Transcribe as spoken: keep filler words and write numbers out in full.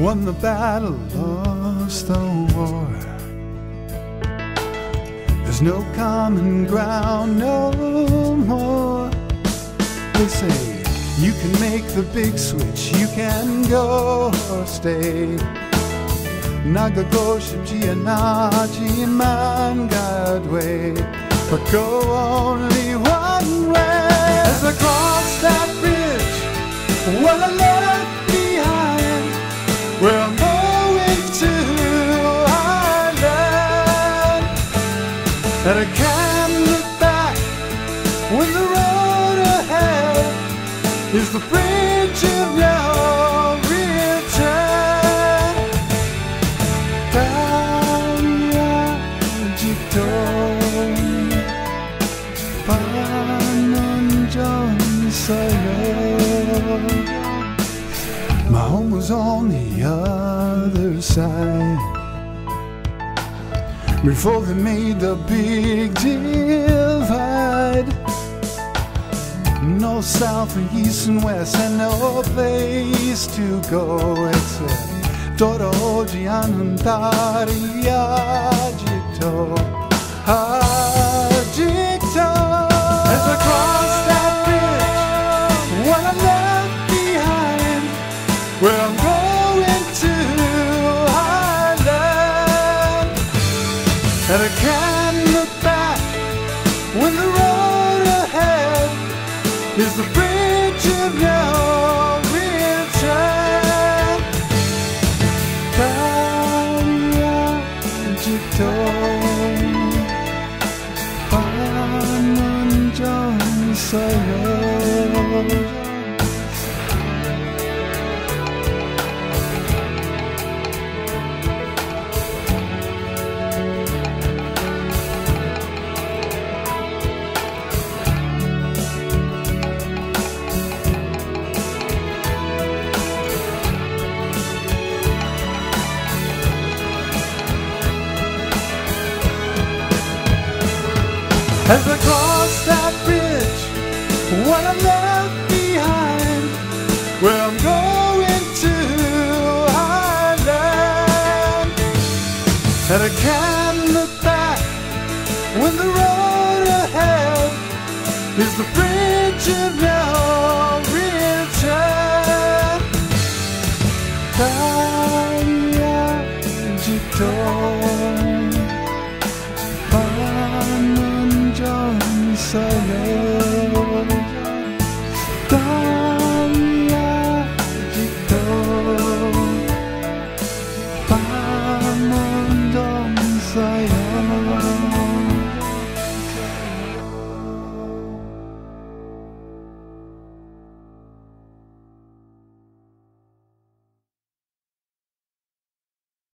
won the battle, lost the war. There's no common ground no more. They say you can make the big switch, you can go or stay. Nagago shibji anaji man God way, but go only one way. As I cross that bridge, what I left behind, where I'm going to Ireland, and I can't look back when the road ahead is the bridge of no return. Panmunjeom. My home was on the other side before they made the big divide. No south or east and west, and no place to go except Toro Gianandari Ajito Ajito. As I cross that bridge, what I left behind, where I'm going to Ireland, and I can't look back when the road ahead is the bridge of no return. Panmunjeom sayo. As I cross that bridge, what I left behind, where I'm going to Ireland, and I can't look back when the road ahead is the bridge of no return. Panmunjeom.